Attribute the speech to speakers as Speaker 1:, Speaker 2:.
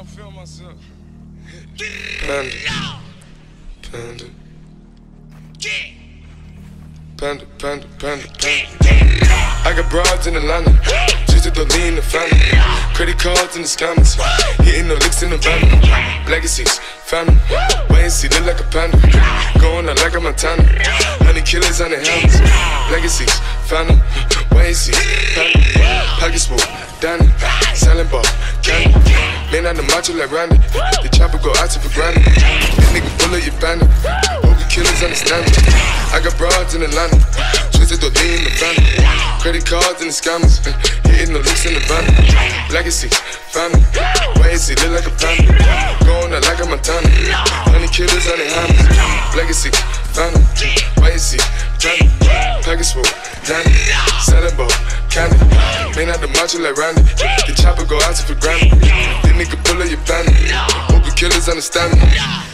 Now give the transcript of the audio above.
Speaker 1: I feel myself.
Speaker 2: Panda. Panda. Panda, panda, panda, panda. I got broads in Atlanta, just to lean the family. Credit cards in the scammers, hitting the licks in the van. Legacies, family, wait and see, look like a panda. Going out like a Montana, 100 killers on the helmets. Legacies, family, wait and see, panda. Pockets full, Danny, selling ball, candy. Man on the macho like Randy, the chopper go out to for granted. This nigga full of your bandit, hope the killers understand me. I got broads in Atlanta, twisted to lean the family. Credit cards and the scammers, hitting the looks in the van. Legacies, family, wait and see, look like a panda. Going out like a Montana, 100 killers on their hammers. Legacies, family, wait and see, panda. Package full, Danny, selling ball, candy. Man out the macho like Randy, the chopper go out to for granted. This nigga full of your bandit, hope the killers understand me.